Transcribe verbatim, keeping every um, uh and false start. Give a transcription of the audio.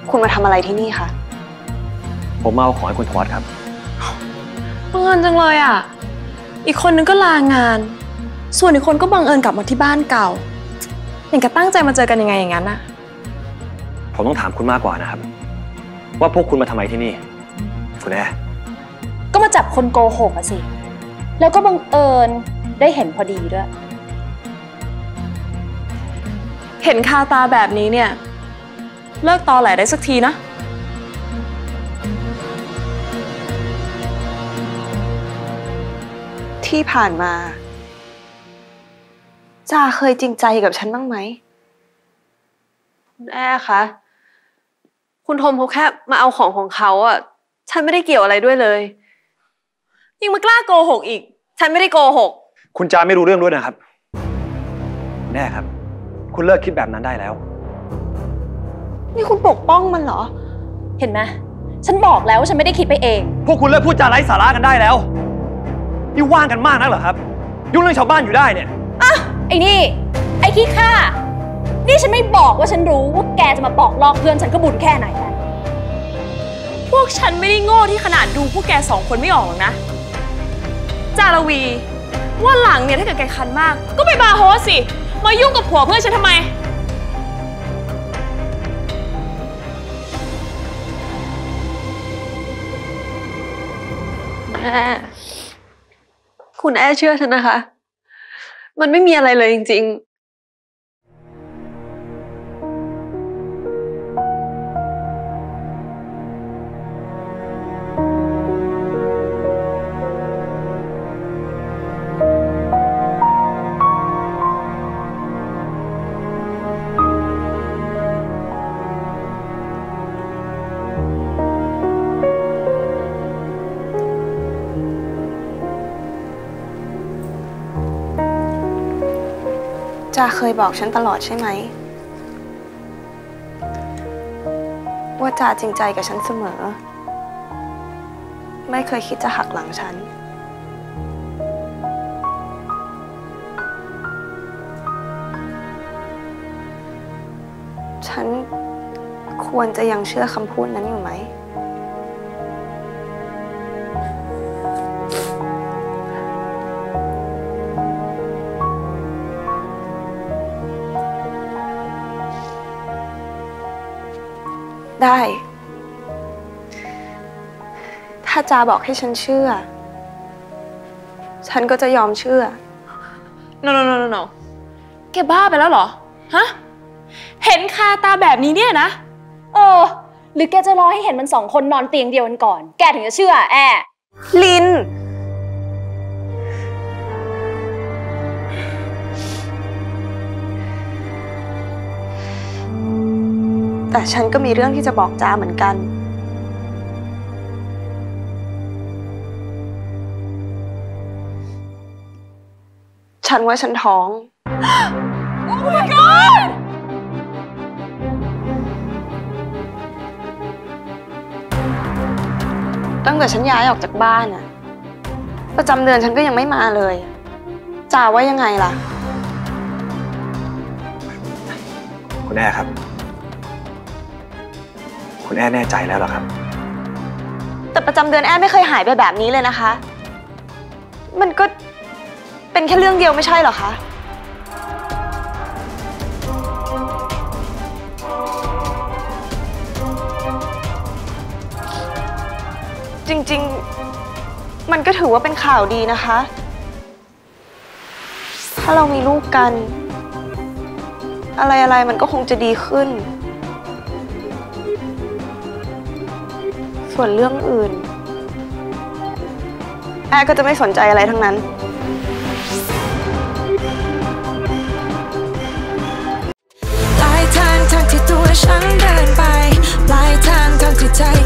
คุณมาทำอะไรที่นี่คะผมมาเอาของให้คุณทวัตครับบังเอิญจังเลยอ่ะอีกคนนึงก็ลางานส่วนอีกคนก็บังเอิญกลับมาที่บ้านเก่าอย่างกับตั้งใจมาเจอกันยังไงอย่างนั้นน่ะผมต้องถามคุณมากกว่านะครับว่าพวกคุณมาทำไมที่นี่คุณแอร์ก็มาจับคนโกหกอะสิแล้วก็บังเอิญได้เห็นพอดีด้วยเห็นคาตาแบบนี้เนี่ยเลิกตอแหลได้สักทีนะที่ผ่านมาจ่าเคยจริงใจกับฉันบ้างไหมคุณแอร์คะคุณทมเขาแค่มาเอาของของเขาอ่ะฉันไม่ได้เกี่ยวอะไรด้วยเลยยิ่งมากล้าโกหกอีกฉันไม่ได้โกหกคุณจาไม่รู้เรื่องด้วยนะครับแน่ครับคุณเลิกคิดแบบนั้นได้แล้วนี่คุณปกป้องมันเหรอเห็นไหมฉันบอกแล้วว่าฉันไม่ได้คิดไปเองพวกคุณเลิกพูดจาไร้สาระกันได้แล้วนี่ว่างกันมากนักเหรอครับยุ่งเรื่องชาวบ้านอยู่ได้เนี่ยอ่ะไอ้นี่ไอ้ขี้ข้านี่ฉันไม่บอกว่าฉันรู้ว่าแกจะมาบอกลอกเพื่อนฉันก็บุญแค่ไหนแล้วพวกฉันไม่ได้โง่ที่ขนาดดูพวกแกสองคนไม่ออกหรอกนะจารวีว่าหลังเนี่ยถ้าเกิดแกคันมากก็ไปบาร์โฮสสิมายุ่งกับผัวเพื่อนฉันทำไมแม่คุณแอเชื่อฉันนะคะมันไม่มีอะไรเลยจริงๆจ่าเคยบอกฉันตลอดใช่ไหมว่าจ่าจริงใจกับฉันเสมอไม่เคยคิดจะหักหลังฉันฉันควรจะยังเชื่อคำพูดนั้นอยู่ไหมได้ถ้าจาบอกให้ฉันเชื่อฉันก็จะยอมเชื่อ no no no no no แกบ้าไปแล้วเหรอฮะเห็นคาตาแบบนี้เนี่ยนะเออหรือแกจะรอให้เห็นมันสองคนนอนเตียงเดียวกันก่อนแกถึงจะเชื่อแอลินแต่ฉันก็มีเรื่องที่จะบอกจาเหมือนกันฉันว่าฉันท้อง Oh my god ตั้งแต่ฉันย้ายออกจากบ้านอะประจำเดือนฉันก็ยังไม่มาเลยจ่าว่ายังไงล่ะคุณแอร์ครับคุณแอร์แน่ใจแล้วเหรอครับแต่ประจำเดือนแอร์ไม่เคยหายไปแบบนี้เลยนะคะมันก็เป็นแค่เรื่องเดียวไม่ใช่เหรอคะจริงๆมันก็ถือว่าเป็นข่าวดีนะคะถ้าเรามีลูกกันอะไรๆมันก็คงจะดีขึ้นส่วนเรื่องอื่นแอร์ก็จะไม่สนใจอะไรทั้งนั้นปลายทางทางที่ตัวฉันเดินไปปลายทางทางที่ใจ